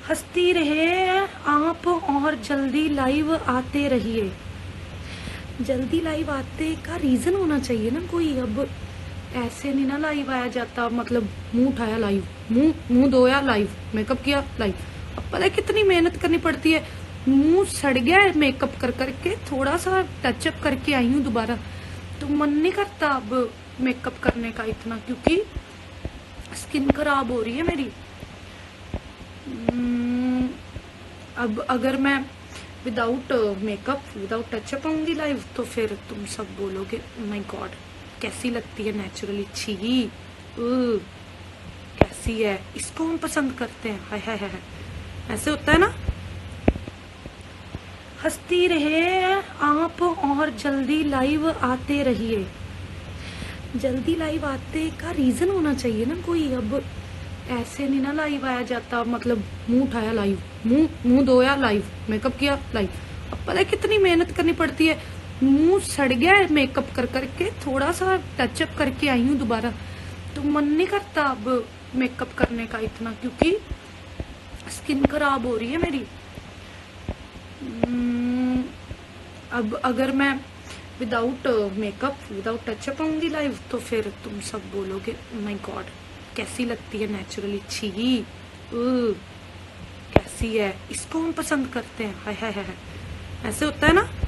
हंसती रहे आप और जल्दी लाइव आते रहिए। जल्दी लाइव आते का रीजन होना चाहिए ना कोई। अब ऐसे नहीं ना लाइव आया जाता, मतलब मुंह उठाया लाइव, मुंह धोया लाइव, मेकअप किया लाइव। अब पता है कितनी मेहनत करनी पड़ती है। मुंह सड़ गया है मेकअप कर करके, थोड़ा सा टचअप करके आई हूँ दोबारा, तो मन नहीं करता अब मेकअप करने का इतना, क्योंकि स्किन खराब हो रही है मेरी। अब अगर मैं विदाउट मेकअप विदाउट टचअप आऊंगी लाइव तो फिर तुम सब बोलोगे माय गॉड कैसी लगती है नेचुरली, छी कैसी है, इसको हम पसंद करते हैं, हाय हाय हाय, ऐसे होता है ना। हंसती रहे आप और जल्दी लाइव आते रहिए। जल्दी लाइव आते का रीजन होना चाहिए ना कोई। अब ऐसे नहीं ना लाइव आया जाता, मतलब मुंह उठाया लाइव, मुंह धोया लाइव, मेकअप किया लाइव। अब पता है कितनी मेहनत करनी पड़ती है। मुंह सड़ गया है मेकअप कर करके, थोड़ा सा टचअप करके आई हूँ दोबारा, तो मन नहीं करता अब मेकअप करने का इतना, क्योंकि स्किन खराब हो रही है मेरी। अब अगर मैं विदाउट मेकअप विदाउट टचअप आऊंगी लाइव तो फिर तुम सब बोलोगे माय गॉड कैसी लगती है नेचुरली, छी कैसी है, इसको हम पसंद करते हैं, हाय हाय हाय, ऐसे होता है ना।